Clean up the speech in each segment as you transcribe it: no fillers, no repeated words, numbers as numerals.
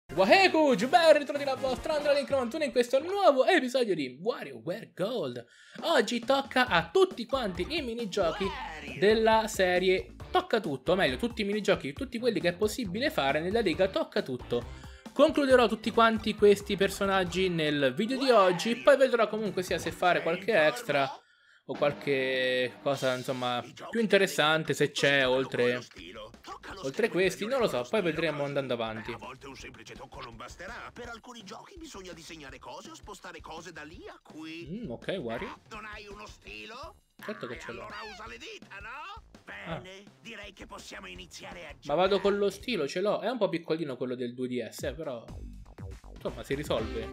Wahegu, ben ritrovati la vostra Android91 in questo nuovo episodio di WarioWare Gold. Oggi tocca a tutti quanti i minigiochi della serie Tocca Tutto, o meglio tutti i minigiochi, tutti quelli che è possibile fare nella lega Tocca Tutto. Concluderò tutti quanti questi personaggi nel video di oggi, poi vedrò comunque sia se fare qualche extra o qualche cosa insomma più interessante se c'è oltre questi, non lo so, poi vedremo andando avanti. A volte un semplice tocco non basterà. Per alcuni giochi bisogna disegnare cose o spostare cose da lì a qui. Ok, Wario. Non hai uno stilo? Certo che ce l'ho. Allora usa le dita, no? Bene, direi che possiamo iniziare a giocare. Ma vado con lo stilo, ce l'ho. È un po' piccolino quello del 2DS, però insomma si risolve.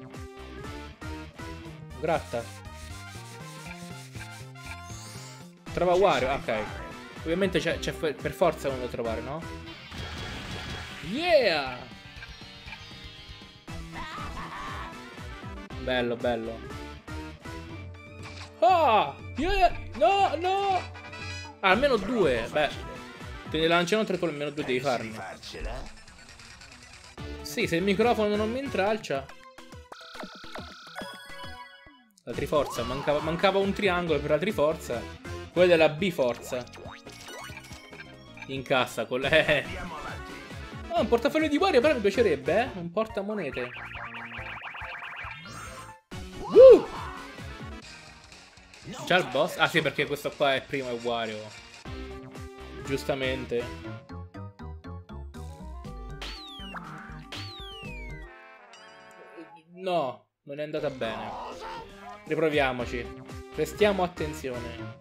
Gratta. Trova Wario, ok. Ovviamente c'è per forza uno da trovare, no? Yeah! Bello, bello. Ah! Yeah! No, no! Ah, almeno due. Beh, te ne lanciano tre con almeno due devi farne. Sì, se il microfono non mi intralcia. La triforza, mancava un triangolo per la triforza. Quella della B-forza. Incassa con le... Oh, un portafoglio di Wario però mi piacerebbe, eh? Un portamonete. Già il boss? Ah sì, perché questo qua è primo, è Wario. Giustamente. No, non è andata bene. Riproviamoci. Prestiamo attenzione.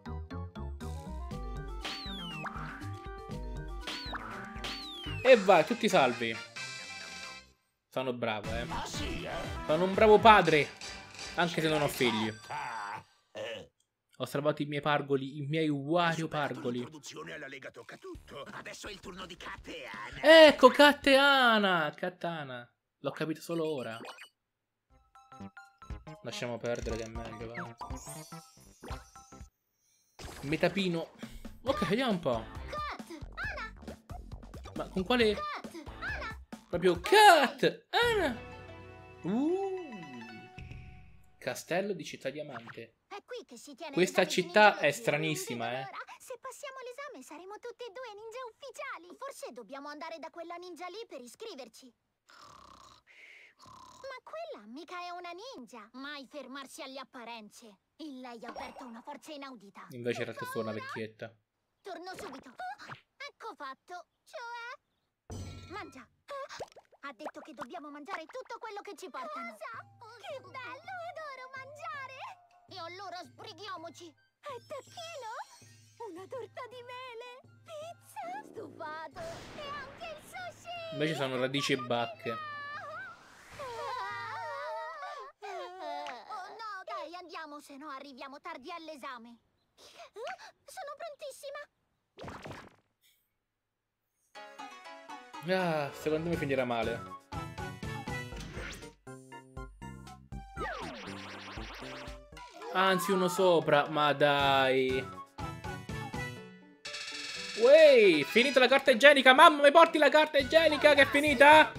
E vai, tutti salvi. Sono bravo, eh. Sono un bravo padre. Anche se non ho figli. Ho salvato i miei pargoli, i miei Wario pargoli. Adesso è il turno di Kat e Ana. Ecco, Kat e Ana. L'ho capito solo ora. Lasciamo perdere che è meglio, va. Metapino. Ok, vediamo un po'. Ma con quale... Proprio Kat! Ana! Castello di Città Diamante. È qui che si tiene Questa l'esame di città ninja è oggi. stranissima, Non eh. vedo l'ora. Se passiamo l'esame saremo tutti e due ninja ufficiali. Forse dobbiamo andare da quella ninja lì per iscriverci. Ma quella mica è una ninja. Mai fermarsi alle apparenze. In lei avverto una forza inaudita. Invece era solo una vecchietta. Torno subito. Ecco fatto. Cioè... Mangia. Ha detto che dobbiamo mangiare tutto quello che ci portano. Cosa? Che bello, adoro mangiare. E allora sbrighiamoci. È tacchino? Una torta di mele? Pizza? Stufato? E anche il sushi? Invece sono radici e bacche. Oh no, dai, andiamo, se no arriviamo tardi all'esame. Sono prontissima. Ah, secondo me finirà male. Anzi, uno sopra. Ma dai. Wey, finita la carta igienica. Mamma, mi porti la carta igienica che è finita?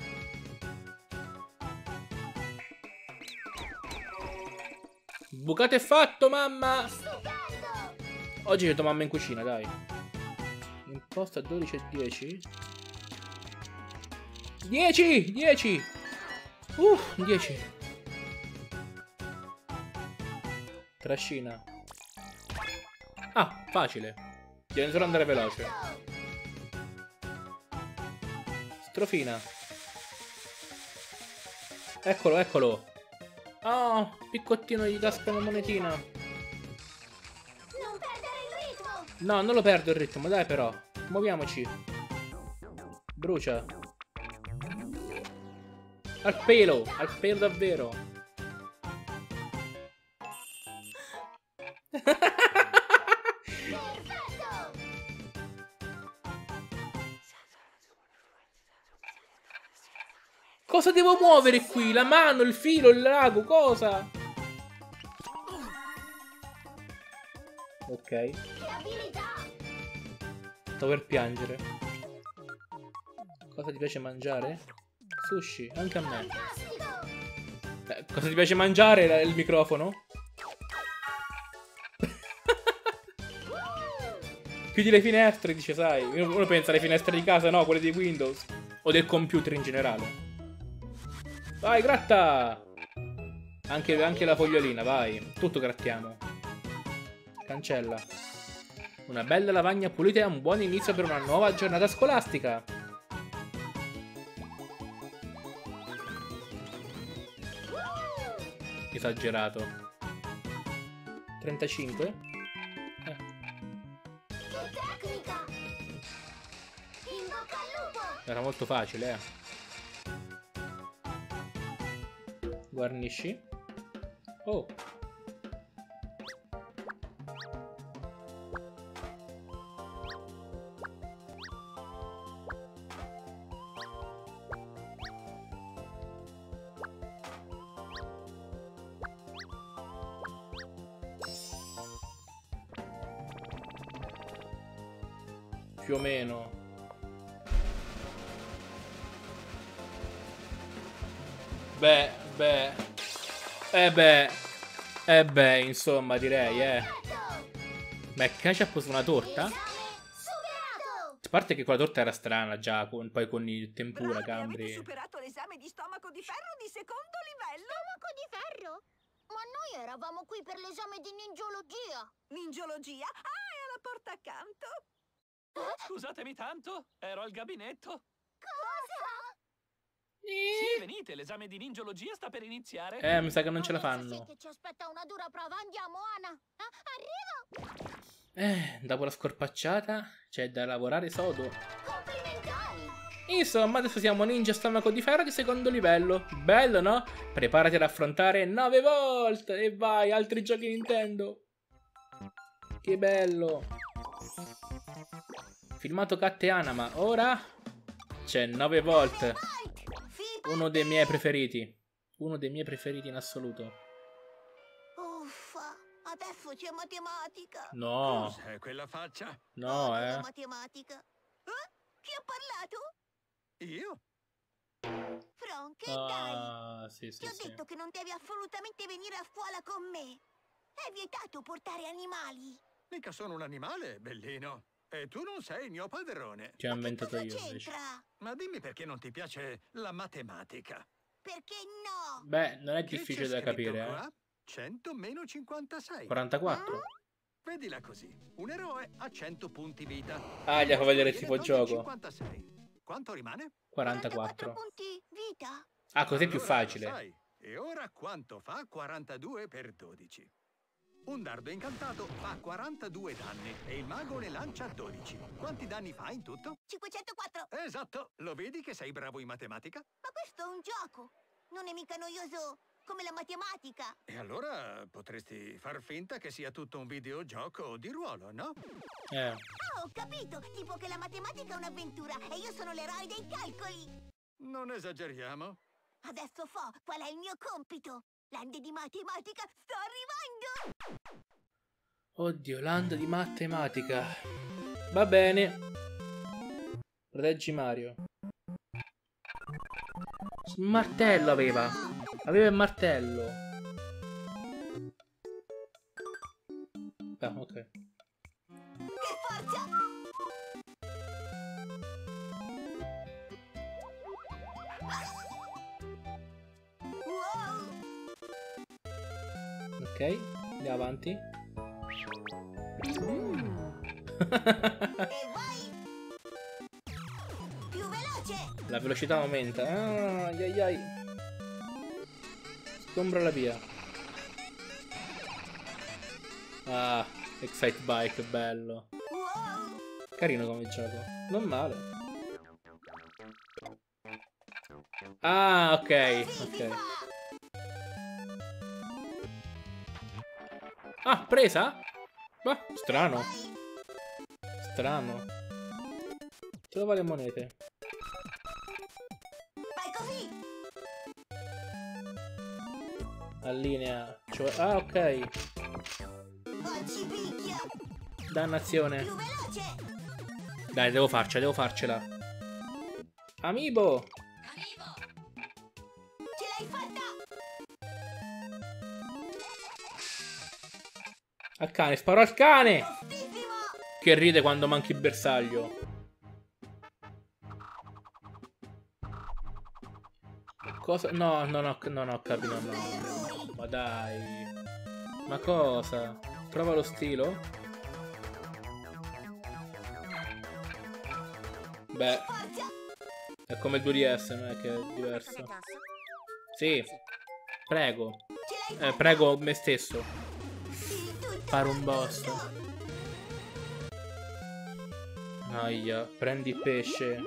Bucato è fatto, mamma. Oggi vedo mamma in cucina, dai. Imposta 12 e 10. 10! 10! 10. Trascina. Ah, facile. Bisogna solo andare veloce. Strofina. Eccolo, eccolo. Oh, piccottino gli casca una monetina. Non perdere il ritmo. No, non lo perdo il ritmo, dai però. Muoviamoci. Brucia. Al pelo davvero. Cosa devo muovere qui? La mano, il filo, il lago, cosa? Ok. Sto per piangere. Cosa ti piace mangiare? Sushi, anche a me. Fantastico! Cosa ti piace mangiare? Il microfono? Chiudi le finestre, dice, sai. Uno pensa alle finestre di casa, no, quelle di Windows. O del computer in generale. Vai, gratta! Anche la fogliolina, vai. Tutto grattiamo. Cancella. Una bella lavagna pulita è un buon inizio per una nuova giornata scolastica. Esagerato. 35? Che tecnica! In bocca al lupo! Era molto facile, Guarnisci. Oh. Più o meno. Beh, insomma, direi, Ma è ketchup su una torta? Superato! A parte che quella torta era strana già, poi con il tempura, Bravi, avete gamberi. superato l'esame di stomaco di ferro di secondo livello. Stomaco di ferro? Ma noi eravamo qui per l'esame di ninjologia. Ninjologia? Ah, è alla porta accanto. Scusatemi tanto, ero al gabinetto. Cosa? Sì, venite, l'esame di ninjologia sta per iniziare. Mi sa che non ce la Adesso sì fanno. che ci aspetta una dura prova. Andiamo, Ana. Arrivo! Dopo la scorpacciata c'è da lavorare sodo. Complimentari! Insomma, adesso siamo ninja stomaco di ferro di secondo livello. Bello, no? Preparati ad affrontare 9 volte. E vai, altri giochi Nintendo. Che bello. Filmato Cat e Anima. Ora c'è 9 volte. Uno dei miei preferiti. Uno dei miei preferiti in assoluto. Uffa, adesso c'è matematica. No, Cos'è quella faccia? no, La matematica. Chi ha parlato? Io? Frank, che dai? Ah, sì, Ti ho sì. detto che non devi assolutamente venire a scuola con me. È vietato portare animali. Mica sono un animale, bellino. E tu non sei il mio padrone. Ti ho Ma che inventato cosa io, invece. c'entra? Ma dimmi perché non ti piace la matematica. Perché no? Beh, non è Che difficile c'è da scritto capire, qua? 100 meno 56. 44. Vedila così. Un eroe ha 100 punti vita. Ah, gli fa vedere il Viene tipo tolto gioco. 56. Quanto rimane? 44. punti vita? Ah, così è più Allora, lo facile. sai. E ora quanto fa 42 per 12? Un dardo incantato fa 42 danni e il mago ne lancia 12. Quanti danni fa in tutto? 504. Esatto, lo vedi che sei bravo in matematica? Ma questo è un gioco. Non è mica noioso come la matematica. E allora potresti far finta che sia tutto un videogioco di ruolo, no? Ah, ho capito. Tipo che la matematica è un'avventura e io sono l'eroe dei calcoli. Non esageriamo. Adesso qual è il mio compito? Land di matematica sta arrivando! Oddio, land di matematica. Va bene. Proteggi Mario. Il martello aveva. Aveva il martello. Ah, ok. Che forza! Wow! Ok, andiamo avanti. E vai! Più veloce! La velocità aumenta. Ah, ai ai. Sgombra la via. Ah, Excite Bike, bello. Wow! Carino come gioco. Non male. Ah, ok, Così si ok. fa! Ah, presa? Ma, strano. Vai! Strano. Trova le monete. Vai così! Allinea. Ah, ok. Oggi picchia! Dannazione. Più veloce! Dai, devo farcela. Amiibo. l'hai fatta! Al cane, sparo al cane! Tostissimo! Che ride quando manchi il bersaglio. Cosa? No, non ho capito. No. Ma dai. Ma cosa? Trova lo stilo? Beh, è come il 2DS, non è che è diverso. Sì, prego. Prego me stesso. Fare un boss. Aia, prendi il pesce.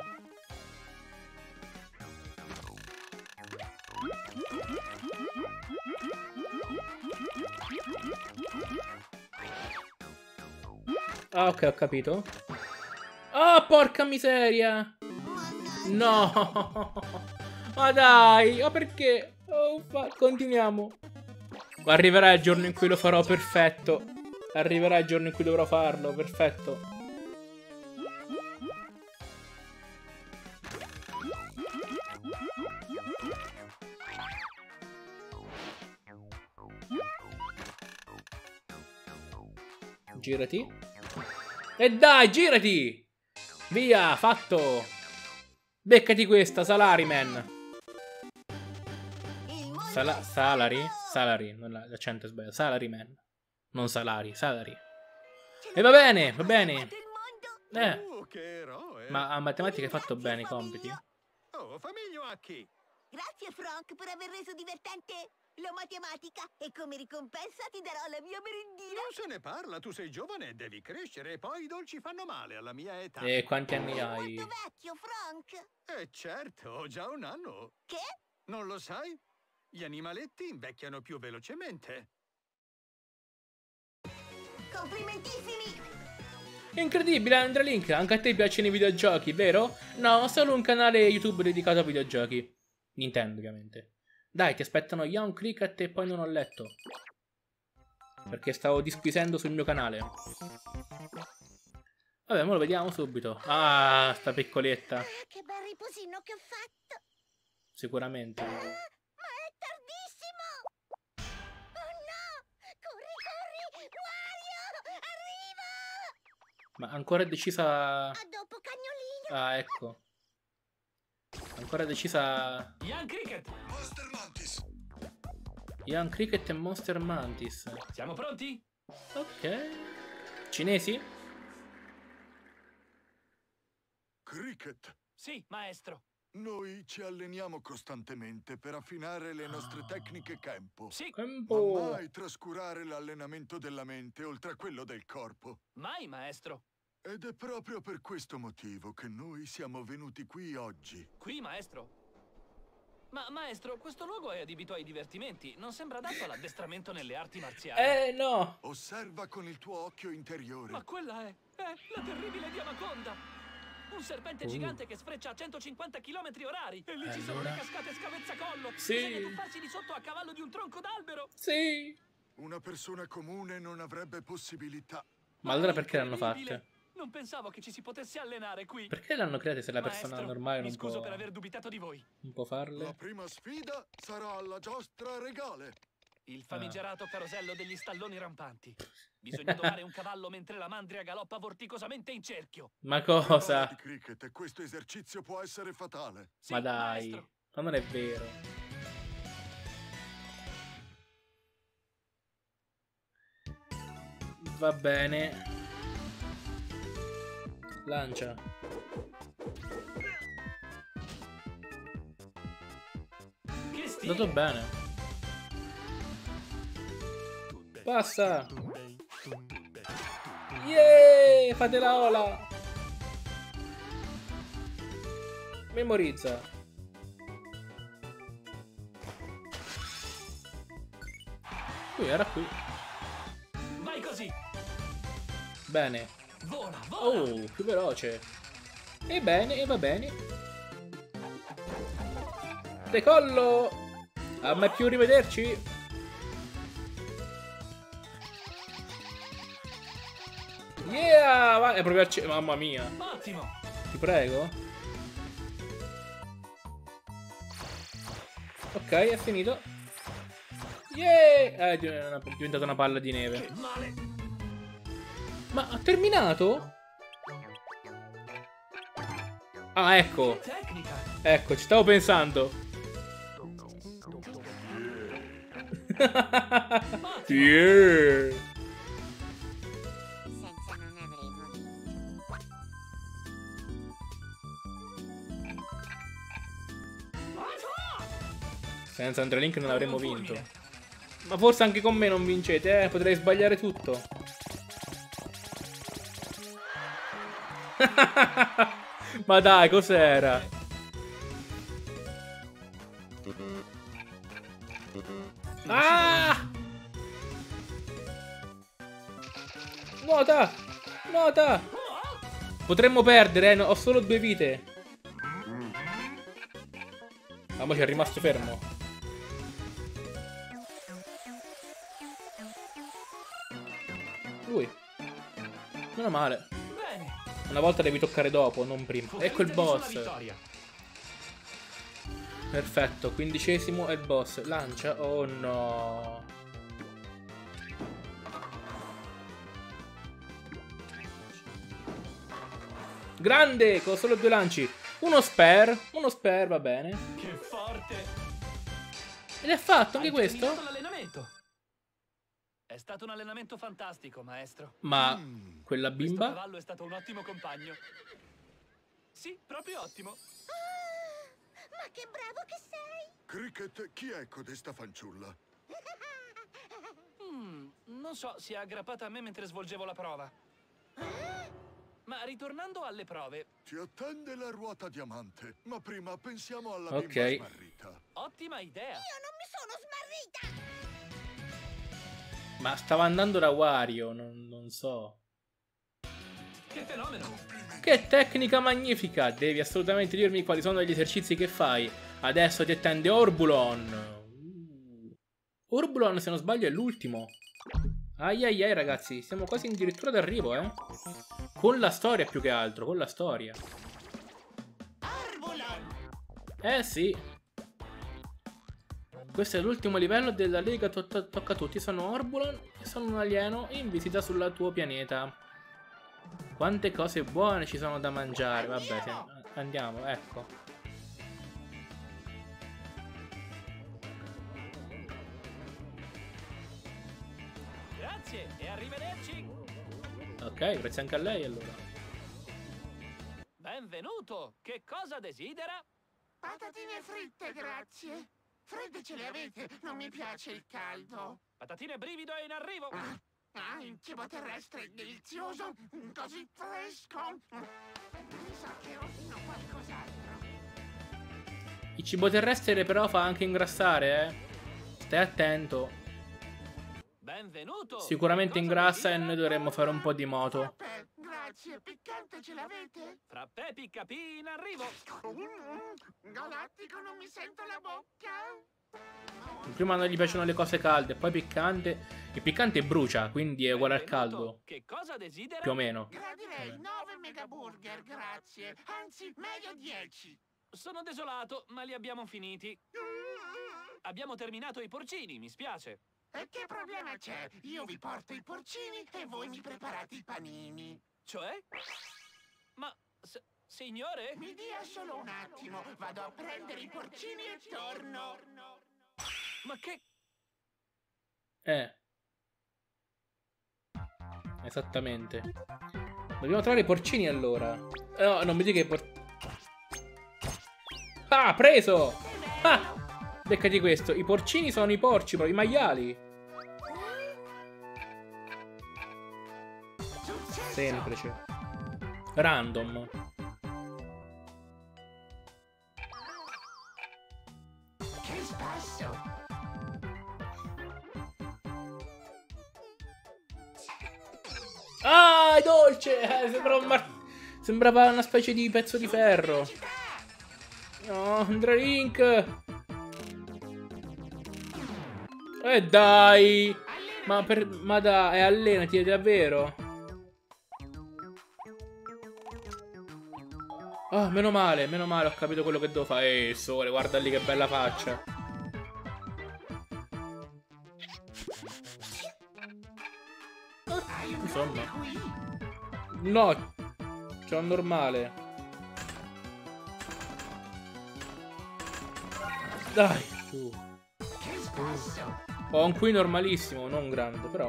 Ah, ok, ho capito. Oh, porca miseria! No! Ma dai! Ma perché? Oh, continuiamo. Arriverà il giorno in cui lo farò perfetto. Arriverà il giorno in cui dovrò farlo perfetto. Girati. E dai, girati! Via, fatto! Beccati questa, Salaryman. Salary? Salary, non l'accento è sbagliato. Salaryman. Non salari, salary. E va bene, va bene. Che eroe. Ma a matematica hai fatto bene i compiti? Oh, famiglio Aki. Grazie Frank per aver reso divertente la matematica e come ricompensa ti darò la mia merendina. Non se ne parla, tu sei giovane e devi crescere e poi i dolci fanno male alla mia età. E quanti anni hai? Quanto vecchio, Frank? Certo, ho già un anno. Che? Non lo sai? Gli animaletti invecchiano più velocemente. Complimentissimi! Incredibile, Andralink, anche a te piacciono i videogiochi, vero? No, ho solo un canale YouTube dedicato a videogiochi. Nintendo, ovviamente. Dai, ti aspettano Young Cricket e poi non ho letto. Perché stavo disquisendo sul mio canale. Vabbè, mo lo vediamo subito. Ah, sta piccoletta. Che bel riposino che ho fatto. Sicuramente. Ma è tardissimo. Oh no! Corri, Wario! Arriva! Ma ancora è decisa... A dopo, cagnolino. Ah, ecco. Ancora decisa... Young Cricket! Monster Mantis. Young Cricket e Monster Mantis. Siamo pronti? Ok. Cinesi? Cricket, Sì, maestro. noi ci alleniamo costantemente per affinare le nostre tecniche Kempo. Sì, Ma Tempo. mai trascurare l'allenamento della mente oltre a quello del corpo. mai, maestro. Ed è proprio per questo motivo che noi siamo venuti qui oggi. Qui, maestro. Ma, maestro, questo luogo è adibito ai divertimenti. Non sembra adatto all'addestramento nelle arti marziali. No. Osserva con il tuo occhio interiore. Ma quella è la terribile Diamaconda. Un serpente gigante che sfreccia a 150 km/h. E lì ci sono le Allora? cascate scavezzacollo. Sì. Bisogna tuffarsi di sotto a cavallo di un tronco d'albero. Sì. Una persona comune non avrebbe possibilità. Ma allora perché l'hanno Incredibile. fatte? Non pensavo che ci si potesse allenare qui. Perché l'hanno create se la persona Maestro, normale mi non scuso può... per aver dubitato di voi. Non può La farle? prima sfida sarà alla giostra regale. Il famigerato carosello degli stalloni rampanti. Bisogna domare un cavallo mentre la mandria galoppa vorticosamente in cerchio. Ma cosa? Preparati, Cricket, e questo esercizio può essere fatale. Sì, Ma dai. maestro. Ma non è vero. Va bene. Lancia. Che È stile. andato bene. Passa. Yeah! Fate la ola. Memorizza. Qui era qui. Vai così. Bene. Vola, vola. Oh, più veloce. E bene, e va bene. Decollo. A mai più rivederci. Yeah, vai, è proprio mamma mia. Ottimo. Ti prego. Ok, è finito. Yeah! È diventata una palla di neve. Che male. Ma ha terminato? Ah, ecco. Tecnica. Ecco, ci stavo pensando. Yeah. Senza non avremo vinto. Senza Andrelink non avremmo vinto. Ma forse anche con me non vincete, potrei sbagliare tutto. Ma dai, cos'era? Ah! Nota! Nota! Potremmo perdere, ho solo 2 vite. Ah, ma ci è rimasto fermo. Lui. Meno male. Bene. Una volta devi toccare dopo, non prima. Ecco il boss. Perfetto, 15esimo è il boss. Lancia? Oh no. Grande, con solo 2 lanci. Uno spare, va bene. Che forte. Ed è fatto anche Hai questo? terminato l'allenamento. È stato un allenamento fantastico, maestro. Ma quella Questo bimba? cavallo è stato un ottimo compagno. Sì, proprio ottimo. Ma che bravo che sei! Cricket, chi è codesta fanciulla? Non so, si è aggrappata a me mentre svolgevo la prova. Ma ritornando alle prove, Ti attende la ruota diamante, ma prima pensiamo alla Ok. bimba smarrita. ottima idea. Io non mi sono smarrita! Ma stava andando da Wario, non so. Che fenomeno. Che tecnica magnifica! Devi assolutamente dirmi quali sono gli esercizi che fai. Adesso ti attende Orbulon. Orbulon, se non sbaglio, è l'ultimo. Ai ai ai, ragazzi, siamo quasi addirittura d'arrivo, eh. Con la storia più che altro, con la storia. Eh sì. Questo è l'ultimo livello della Lega Tocca Tutti. Sono Orbulon e sono un alieno in visita sul tuo pianeta. Quante cose buone ci sono da mangiare. Vabbè, andiamo, ecco. Grazie e arrivederci. Ok, grazie anche a lei allora. Benvenuto. Che cosa desidera? Patatine fritte, grazie. Fredde ce le avete, non mi piace il caldo. Patatine brivido è in arrivo. Ah, il cibo terrestre è delizioso, così fresco. Mi sa che ordino qualcos'altro. Il cibo terrestre però fa anche ingrassare, eh. Stai attento. Benvenuto. Sicuramente Che cosa ingrassa e desidera? noi dovremmo fare un po' di moto. Frappè, grazie, piccante ce l'avete? Frappè picca P in arrivo. Galattico, non mi sento la bocca. Prima non gli piacciono le cose calde, poi piccante. Il piccante brucia, quindi è uguale al Benvenuto. caldo. Che cosa desidera? Più o meno. Gradirei 9 megaburger, grazie. Anzi, meglio 10. Sono desolato, ma li abbiamo finiti. Abbiamo terminato i porcini, mi spiace. E che problema c'è? Io vi porto i porcini e voi mi preparate i panini. Cioè? Ma, signore? Mi dia solo un attimo, vado a prendere i porcini e torno. Ma che... Esattamente. Dobbiamo trovare i porcini allora. No, non mi dica che Ah, preso! Ah! Beccati questo. I porcini sono i porci, proprio i maiali. Semplice. Random. Che spasso! Ah, è dolce! Sembrava una specie di pezzo di ferro. No, Andrelink! Dai! Ma dai, allenati, davvero? Oh, meno male, ho capito quello che devo fare. Il sole, guarda lì che bella faccia. insomma. No, c'è un normale. Dai, su. Ho un qui normalissimo, non grande, però.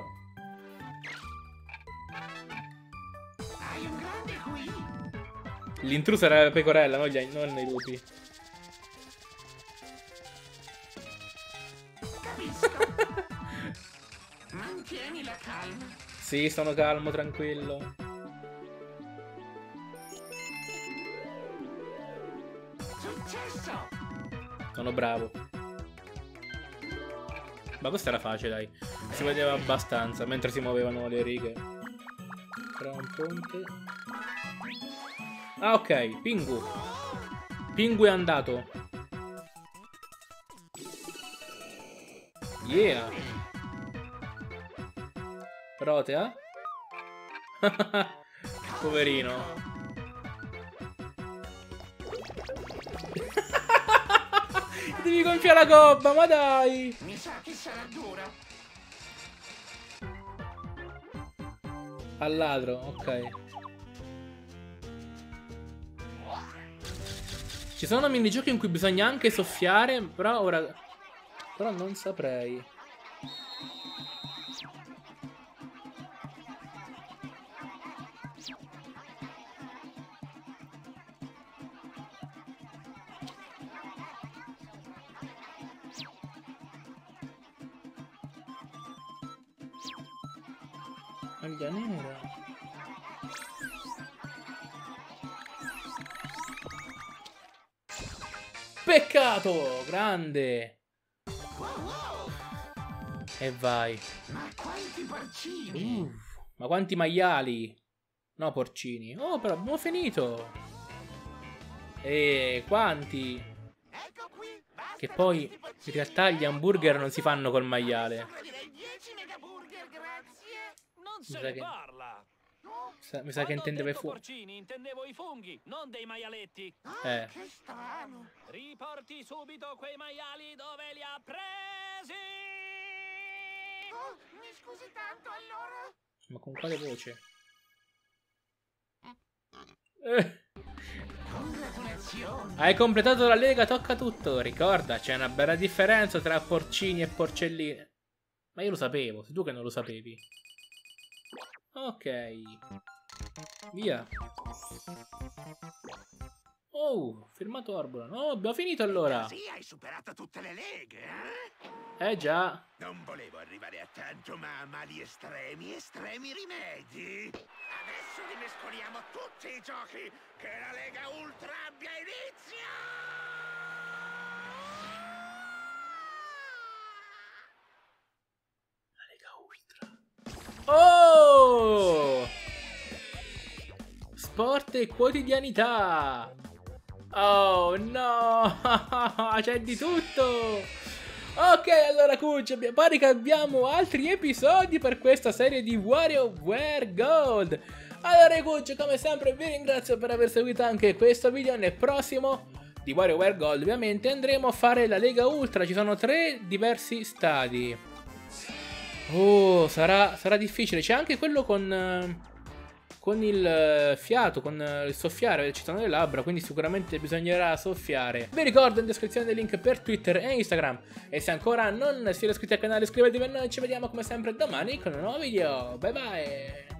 Hai un grande qui. L'intrusa era la pecorella, non i lupi. Capisco. Mantieni la calma. Sì, sono calmo, tranquillo. Successo. Sono bravo. Ma questa era facile, dai. Si vedeva abbastanza mentre si muovevano le righe. Tra un ponte. Ah, ok. Pingu. Pingu è andato. Yeah. Protea. Poverino. Devi gonfiare la gobba, ma dai! Mi sa che sarà dura. Al ladro, ok. Ci sono minigiochi in cui bisogna anche soffiare, però ora... Però non saprei. Maglia nera. Peccato! Grande! E vai. Ma quanti porcini. Ma quanti maiali? No, porcini. Oh, però abbiamo finito. E quanti? Ecco qui. Basta. Che poi in realtà gli hamburger non si fanno col maiale. Direi 10 megaburger, grazie. Non Mi se sa ne che- parla. Mi sa che intendeva i fuochi. porcini, intendevo i funghi, non dei maialetti. Ah, che strano. Riporti subito quei maiali dove li ha presi. Oh, mi scusi tanto, allora. Ma con quale voce? Congratulazioni. Hai completato la lega, tocca tutto. Ricorda, c'è una bella differenza tra porcini e porcellini. Ma io lo sapevo, sei tu che non lo sapevi. Ok. Via. Oh, firmato Arbola. Oh, abbiamo finito allora. Così hai superato tutte le leghe, eh? Eh già. Non volevo arrivare a tanto, ma a mali estremi, estremi rimedi. Adesso rimescoliamo tutti i giochi. Che la Lega Ultra abbia inizio! La Lega Ultra. Oh! Sport e quotidianità. Oh no! C'è di tutto! Ok, allora Kuj, pare che abbiamo altri episodi per questa serie di WarioWare Gold. Allora Kuj, come sempre vi ringrazio per aver seguito anche questo video. Nel prossimo di WarioWare Gold ovviamente andremo a fare la Lega Ultra. Ci sono 3 diversi stadi. Oh, sarà difficile. C'è anche quello con il fiato, con il soffiare, ci sono le labbra, quindi sicuramente bisognerà soffiare. Vi ricordo in descrizione dei link per Twitter e Instagram. E se ancora non siete iscritti al canale iscrivetevi e noi ci vediamo come sempre domani con un nuovo video. Bye bye!